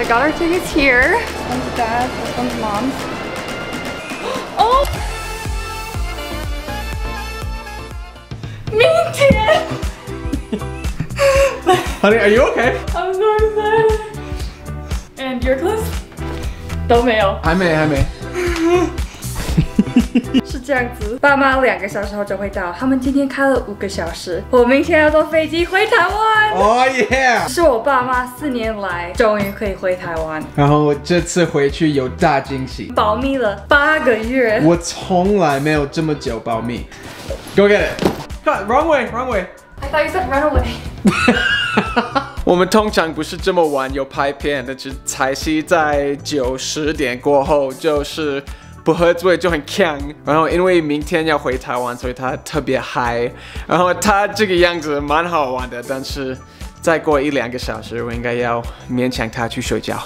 I got our tickets here. One's dad, this one's mom's. Oh! 明天 Honey, are you okay? I'm so excited. And your class? 都没有。 还没。 是这样子，爸妈2个小时后就会到。他们今天开了5个小时，我明天要坐飞机回台湾。 Oh yeah！ 是我爸妈4年来终于可以回台湾。 然后这次回去有大惊喜， 保密了8个月。 我从来没有这么久保密。Go get it! Cut! Wrong way! Wrong way! I thought you said run away. 我们通常不是这么晚有拍片的，只才是在9、10点过后，就是不喝醉就很强。然后因为明天要回台湾，所以他特别嗨。然后他这个样子蛮好玩的，但是再过1、2个小时，我应该要勉强他去睡觉。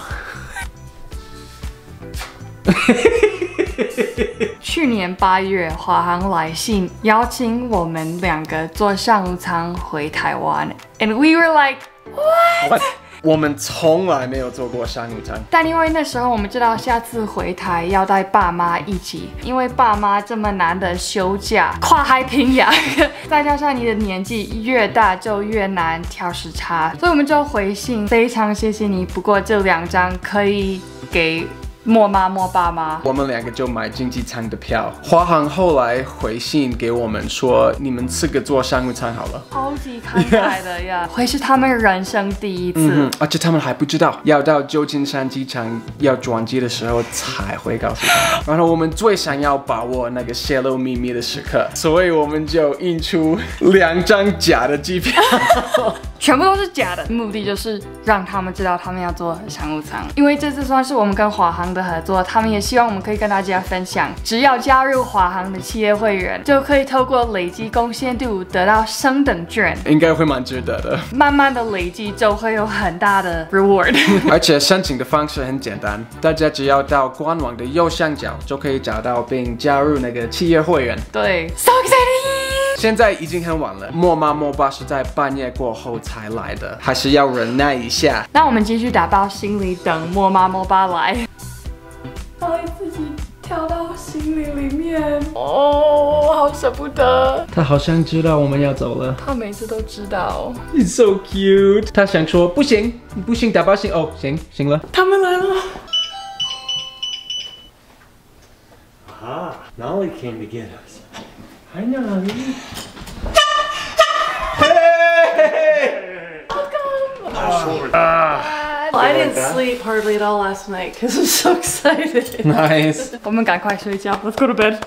去年8月，华航来信邀请我们2个坐商务舱回台湾 ，and we were like, what？ 我们从来没有坐过商务舱， 但因为那时候我们知道下次回台要带爸妈一起，因为爸妈这么难的休假，跨海平洋，再加上你的年纪越大就越难调时差，所以我们就回信，非常谢谢你。不过这2张可以给莫妈莫爸妈， 我们2个就买经济舱的票。华航后来回信给我们说，你们4个坐商务舱好了， 超级慷慨的呀，会是他们人生第一次， 而且他们还不知道，要到旧金山机场要转机的时候才会告诉他们。然后我们最想要把握那个泄露秘密的时刻，所以我们就印出2张假的机票， 全部都是假的，目的就是让他们知道他们要坐商务舱，因为这次算是我们跟华航的合作，他们也希望我们可以跟大家分享，只要加入华航的企业会员，就可以透过累积贡献度得到升等券， 应该会蛮值得的。 慢慢的累积就会有很大的 reward。 而且申请的方式很简单，大家只要到官网的右上角就可以找到并加入那个企业会员。 对 ，so exciting！ 现在已经很晚了，莫妈莫爸是在半夜过后才来的，还是要忍耐一下。 那我们继续打包行李，等莫妈莫爸来。把自己跳到行李里面，哦，好舍不得。 他好像知道我们要走了， 他每次都知道。 It's so cute。他想说不行，不行，打包行哦，行了。 他们来了。 Ah, Nolly came to get us. Hi, Nolly. Hey! Welcome. I didn't sleep hardly at all last night because I'm so excited. Nice. 我们赶快睡觉 ，Let's go to bed.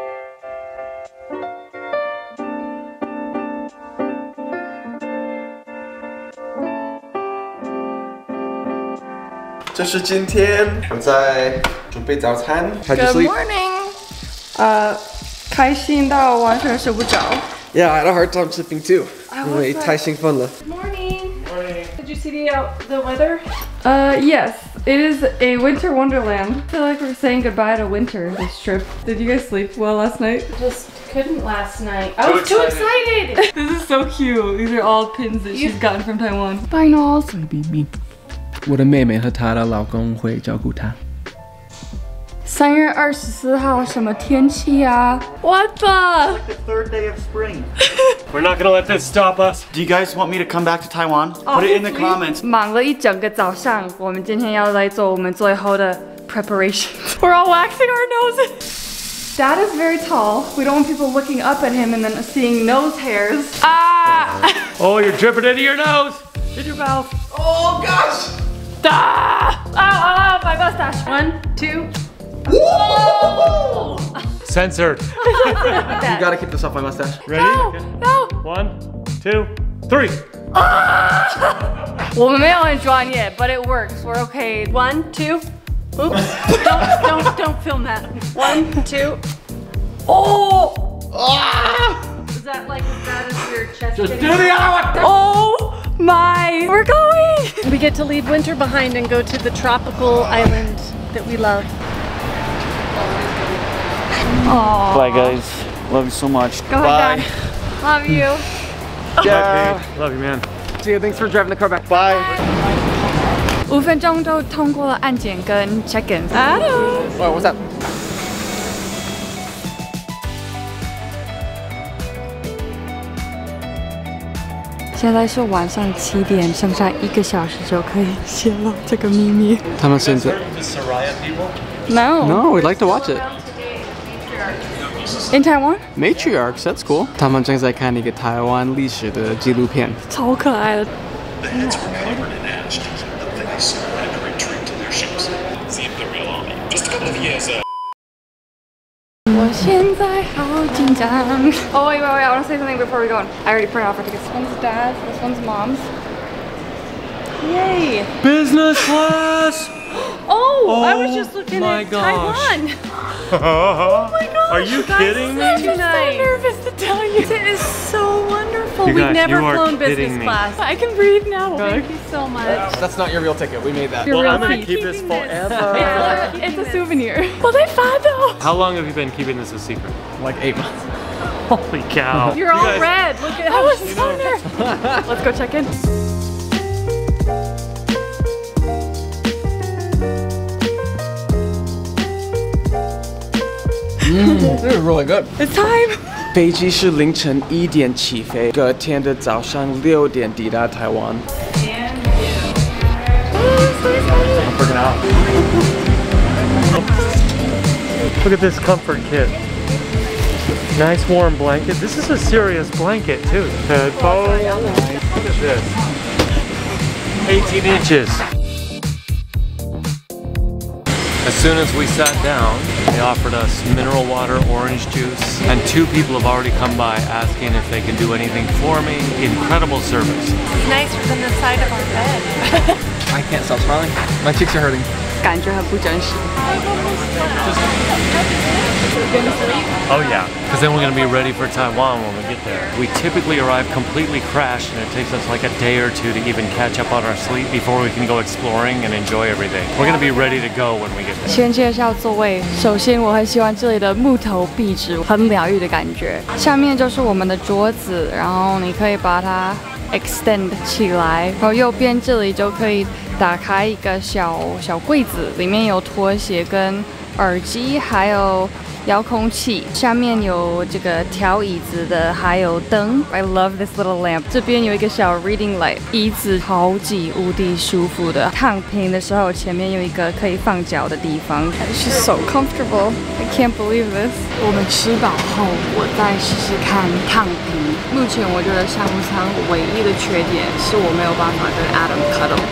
这是今天我在准备早餐。How'd you Good sleep? morning. 开心到完全睡不着。 Yeah, I had a hard time sleeping too. I was 因为 like- 太兴奋了。 Morning. Morning. Did you see the weather? Yes, it is a winter wonderland. I feel like we're saying goodbye to winter this trip. Did you guys sleep well last night? Just couldn't last night. I was too excited. This is so cute. These are all pins that she's gotten from Taiwan. Bye, Knowles. 我的妹妹和她的老公会照顾她。 3月24号什么天气啊 ？What the? The third day of spring. We're not gonna let this stop us. Do you guys want me to come back to Taiwan? Put it in the comments. 忙了一整个早上，我们今天要来做我们最后的 preparation. We're all waxing our noses. Dad is very tall. We don't want people looking up at him and then seeing nose hairs. Ah! Oh, you're dripping into your nose. In your mouth. Oh gosh! Ah! Oh, my mustache. 1, 2. Whoa! Censored. You gotta keep this off my mustache. Ready? No! 1, 2, 3. 我们没有很专业 but it works. We're okay. 1, 2. Oops. don't film that. 1, 2. Oh! Is that like as bad as your chest? Just do the other one! Oh my! We're going! We get to leave winter behind and go to the tropical island that we love. Aww. Bye, guys. Love you so much. Go ahead, Dad. Love you. Yeah. Love you, man. See you. Thanks for driving the car back. Bye. 5分钟就通过了安检跟 check-in。 Wow, what's up? 现在是晚上7点，剩下1个小时就可以泄露这个秘密。 他们现在 No. No, we'd like to watch it. In Taiwan? Matriarchs, that's cool. 他们正在看一个台湾历史的纪录片。 超可爱的。 The heads were covered in ash, but they soon had to retreat to their ships. The Imperial Army. Just a couple of years 我现在好紧张。Oh wait, I want to say something before we go on. I already printed off our tickets. This one's dad's, this one's mom's. Yay! Business class! Oh, I was just looking my at gosh. Taiwan. Oh my gosh. Are you kidding me? I'm so nervous to tell you. It is so wonderful. You We've guys, never you are flown kidding business me. class. I can breathe now. Thank you so much. That's not your real ticket. We made that. Your Well, real I'm gonna seat. keep this Keeping this. forever. It's a souvenir. Well, they found though. How long have you been keeping this a secret? Like 8 months. Holy cow. You're all guys- red. Look at I how was so nervous. Let's go check in. This is really good. It's time. 飞机是凌晨1点起飞，隔天的早上6点抵达台湾。I'm freaking out. Look at this comfort kit. Nice warm blanket. This is a serious blanket too. Headphones. Look at this. 18 inches. As soon as we sat down, they offered us mineral water, orange juice, and 2 people have already come by asking if they can do anything for me. Incredible service. It's nicer than the side of our bed. I can't stop smiling. My cheeks are hurting. 感觉很不真实。 Oh yeah, because then we're going to be ready for Taiwan when we get there. We typically arrive completely crashed and it takes us like a day or 2 to even catch up on our sleep before we can go exploring and enjoy everything. We're going to be ready to go when we get there. 先介绍座位，首先我很喜欢这里的木头壁纸，很疗愈的感觉。下面就是我们的桌子，然后你可以把它 extend 起来，然后右边这里就可以打开一个小柜子，里面有拖鞋跟耳机，还有遥控器，下面有这个调椅子的，还有灯。I love this little lamp。这边有一个小 reading light， 椅子超级无敌舒服的。躺平的时候，前面有一个可以放脚的地方。It's just so comfortable. I can't believe this. 我们吃饱后，我再试试看躺平。目前我觉得商务舱唯一的缺点是我没有办法跟 Adam cuddle。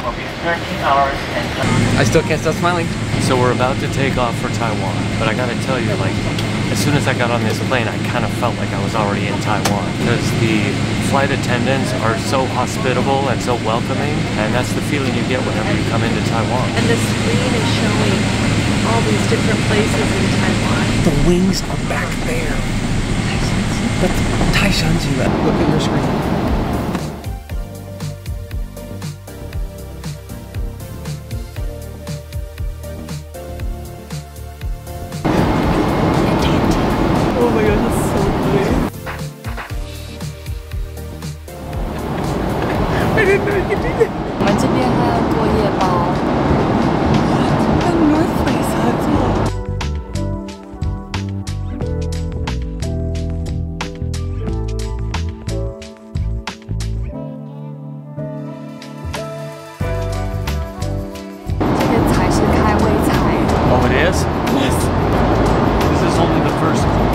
I still can't stop smiling. So we're about to take off for Taiwan, but I gotta tell you, like, as soon as I got on this plane, I kind of felt like I was already in Taiwan because the flight attendants are so hospitable and so welcoming, and that's the feeling you get whenever you come into Taiwan. And the screen is showing all these different places in Taiwan. The wings are back there. That's 太神奇了. Look at your screen. Oh my god, that's so funny. I didn't know you could do that. 我们这边还有过夜包。跟 North Face 合作。这个才是开胃菜。 Oh, it is? Yes. This is only the first course.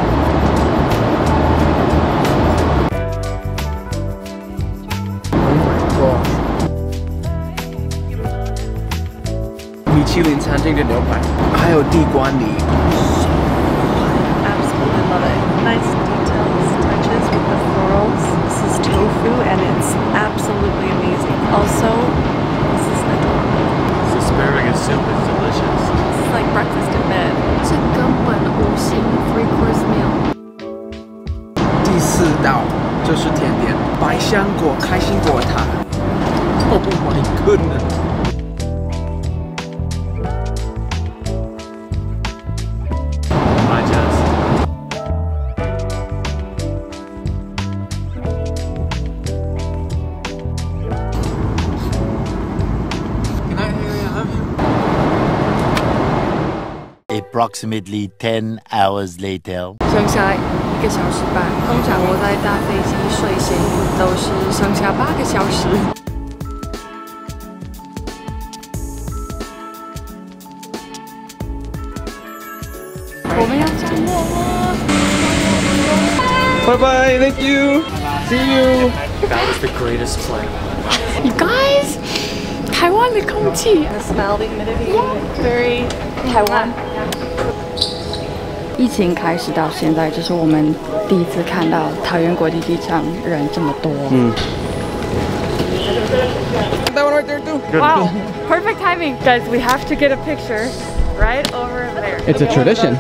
米其林餐厅的牛排，还有地瓜泥。 Absolutely love it. Nice details, touches with the florals. This is tofu and it's absolutely amazing. Also, this is adorable. This asparagus soup is delicious. This is like breakfast in bed. 这根本5星 3-course meal。 第4道就是甜点，百香果开心果塔。Oh my goodness. I just. Approximately 10 hours later. 剩下1个小时半。通常我在搭飞机睡醒都是剩下8个小时。我们要降落了。 Bye bye, thank you. See you. That was the greatest flight. You guys, 台湾的空气 The smell, the humidity, very Taiwan. 疫情开始到现在，这是我们第一次看到桃园国际机场人这么多。 That one right there too. Wow, perfect timing. Guys, we have to get a picture right over there. It's a tradition.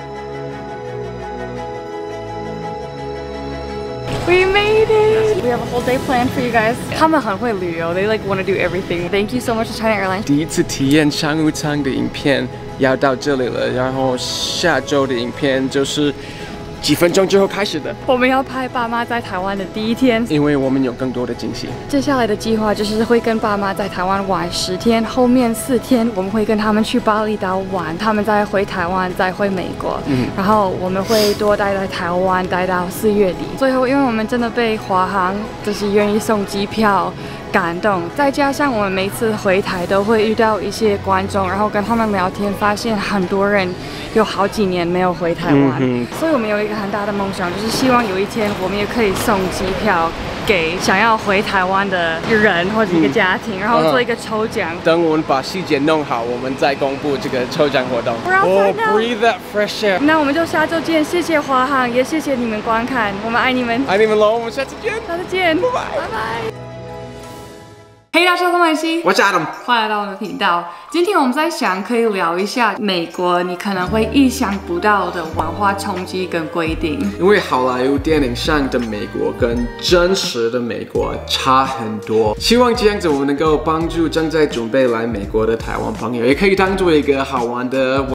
We made it! We have a whole day planned for you guys. 他们很会旅游 They like want to do everything. Thank you so much to China Airlines. 第一次体验商务舱的影片要到这里了，然后下周的影片就是几分钟之后开始的， 我们要拍爸妈在台湾的第一天， 因为我们有更多的惊喜。 接下来的计划就是会跟爸妈在台湾玩10天，后面4天我们会跟他们去巴厘岛玩，他们再回台湾，再回美国。然后我们会多待在台湾，待到4月底。最后，因为我们真的被华航就是愿意送机票感动，再加上我们每次回台都会遇到一些观众，然后跟他们聊天，发现很多人有好几年没有回台湾，所以我们有一个很大的梦想，就是希望有一天我们也可以送机票给想要回台湾的人或者一个家庭，然后做一个抽奖。 等我们把细节弄好，我们再公布这个抽奖活动。 Oh, breathe that fresh air。 那我们就下周见，谢谢华航，也谢谢你们观看，我们爱你们， 爱你们喽，我们下次见， 下次见，拜拜。嘿，大家好，我是曼西， 我是 Adam， 欢迎来到我们的频道。今天我们在想，可以聊一下美国你可能会意想不到的文化冲击跟规定。 因为好莱坞电影上的美国跟真实的美国差很多，希望这样子我们能够帮助正在准备来美国的台湾朋友，也可以当做一个好玩的